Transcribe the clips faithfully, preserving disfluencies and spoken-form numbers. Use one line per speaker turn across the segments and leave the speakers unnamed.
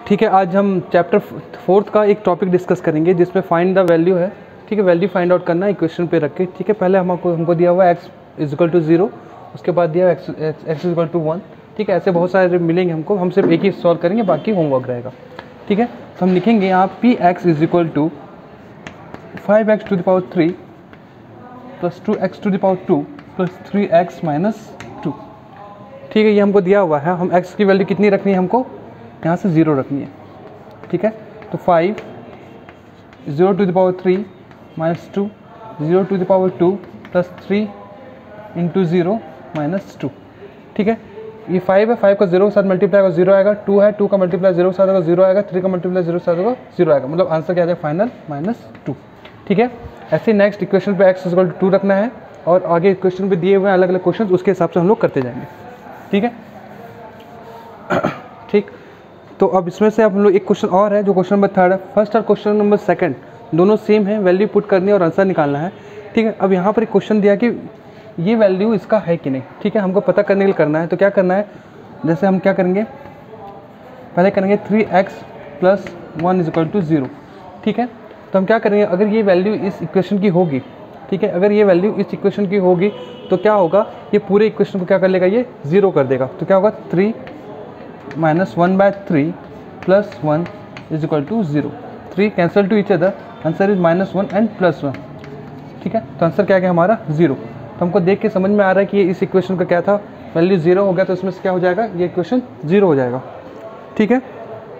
ठीक है, आज हम चैप्टर फोर्थ का एक टॉपिक डिस्कस करेंगे जिसमें फाइंड द वैल्यू है। ठीक है, वैल्यू फाइंड आउट करना है इक्वेशन पे रख के। ठीक है, पहले हमको हमको दिया हुआ है x is equal to zero, उसके बाद दिया x x is equal to one. ठीक है, ऐसे बहुत सारे मिलेंगे हमको, हम सिर्फ एक ही सॉल्व करेंगे, बाकी होमवर्क रहेगा। ठीक है, तो हम लिखेंगे यहाँ p x is equal to five x to the power three plus two x to the power two plus three x minus two. ठीक है, ये हमको दिया हुआ है। हम x की वैल्यू कितनी रखनी है, हमको यहाँ से ज़ीरो रखनी है। ठीक है, तो five zero to the power three minus two zero to the power two plus three into zero minus two. ठीक है, ये फाइव है, फाइव का जीरो के साथ मल्टीप्लाई होगा जीरो आएगा, टू है, टू का मल्टीप्लाई जीरो के साथ होगा जीरो आएगा, थ्री का मल्टीप्लाई जीरो के साथ होगा जीरो आएगा, मतलब आंसर क्या आ जाएगा फाइनल माइनस टू। ठीक है, ऐसे नेक्स्ट इक्वेशन पे एक्स इक्वल टू टू रखना है और आगे इक्वेशन पे दिए हुए अलग अलग क्वेश्चन, उसके हिसाब से हम लोग करते जाएंगे। ठीक है, ठीक, तो अब इसमें से अब हम लोग एक क्वेश्चन और है जो क्वेश्चन नंबर थर्ड है। फर्स्ट और क्वेश्चन नंबर सेकंड दोनों सेम है, वैल्यू पुट करनी है और आंसर निकालना है। ठीक है, अब यहाँ पर एक क्वेश्चन दिया कि ये वैल्यू इसका है कि नहीं। ठीक है, हमको पता करने के लिए करना है, तो क्या करना है, जैसे हम क्या करेंगे, पहले करेंगे three x plus one is equal to zero. ठीक है, तो हम क्या करेंगे, अगर ये वैल्यू इस इक्वेशन की होगी, ठीक है, अगर ये वैल्यू इस इक्वेशन की होगी तो क्या होगा, ये पूरे इक्वेशन को क्या कर लेगा, ये ज़ीरो कर देगा। तो क्या होगा, three minus one by three plus one is equal to zero. Three cancel to each other, answer is minus one and plus one. ठीक है, तो आंसर क्या गया हमारा ज़ीरो। तो हमको देख के समझ में आ रहा है कि ये इस इक्वेशन का क्या था, वैल्यू ज़ीरो हो गया, तो इसमें से क्या हो जाएगा, ये इक्वेशन ज़ीरो हो जाएगा। ठीक है,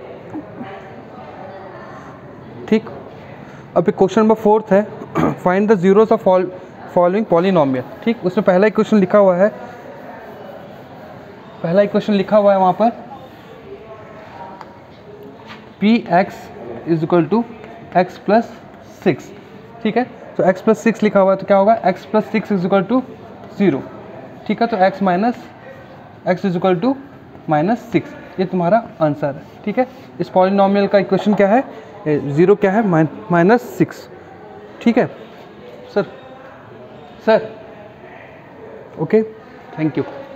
ठीक, अब क्वेश्चन नंबर फोर्थ है, find the zeros of following polynomial. ठीक, उसमें पहला इक्वेशन लिखा हुआ है, पहला इक्वेशन लिखा हुआ है वहाँ पर p x is equal to x plus six. ठीक है, तो x प्लस सिक्स लिखा हुआ है, तो क्या होगा, x plus six is equal to zero. ठीक है, तो x minus x is equal to minus six, ये तुम्हारा आंसर है। ठीक है, इस पॉलिनोमियल का इक्वेशन क्या है, ज़ीरो क्या है, माइनस सिक्स। ठीक है sir, sir okay, thank you.